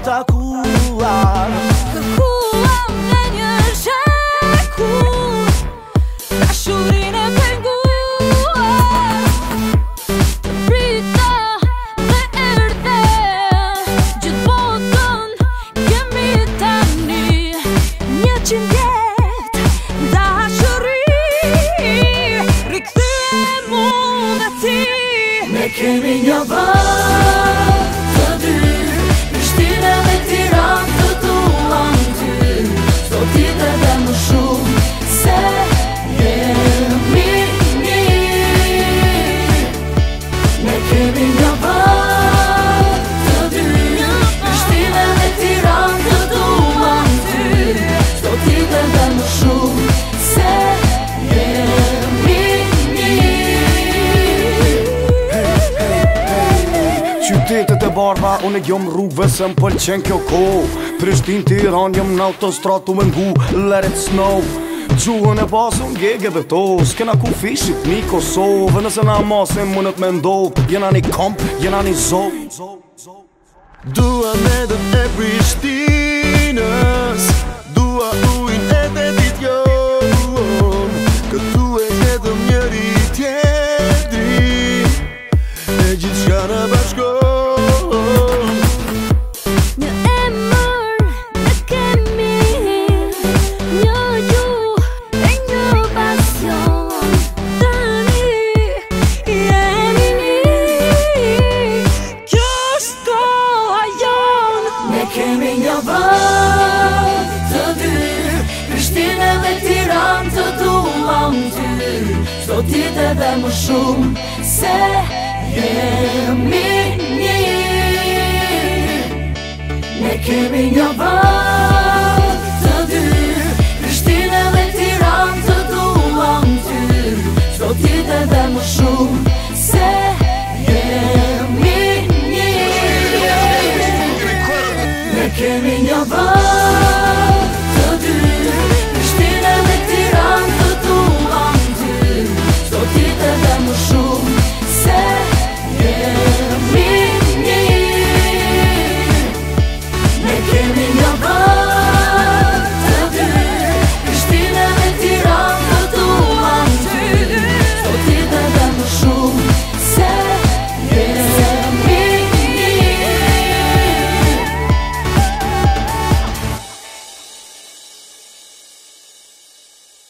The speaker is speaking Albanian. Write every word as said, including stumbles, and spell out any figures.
takuar. Kërkuam në një shekur dashurinë e penguar. Të prita dhe erdhe gjithë botën kemi tani. Një qind vjet dashuri rikthemu dhe ti. Ne kemi një vend të dy, Prishtinë dhe Tiranë të duam ty. Çdo ditë edhe më shumë se jemi një. Ne kemi një vend të dy, Prishtinë dhe Tiranë të duam ty. Çdo ditë edhe më shumë se jemi një. Qytetet e bardha, unë e gjom rrugve se m'pëlqen kjo kohë. Prishtinë, Tiranë, jom në autostrat tu me ngu, let it snow. Gjuhën e pasun gege dhe to, s'kena ku fishit një Kosovë. Nëse na masin mundet me ndodh, jena një komp, jena një zov. Dua medën e Prishtinës, dua ujnë e detit jon. Këtu e hedhëm njëri tjetri, e gjithçka në bashkon. Një emër ne kemi, një gjuhë e një pasion. Tani jemi një, kjo është koha jonë. Ne kemi një vend të dy, Prishtinë dhe Tiranë të duam ty. Çdo ditë edhe më shumë se jemi një. Ne kemi një vend të dy, Prishtinë dhe Tiranë të duam ty. Çdo ditë edhe më shumë se jemi një. Ne kemi një vend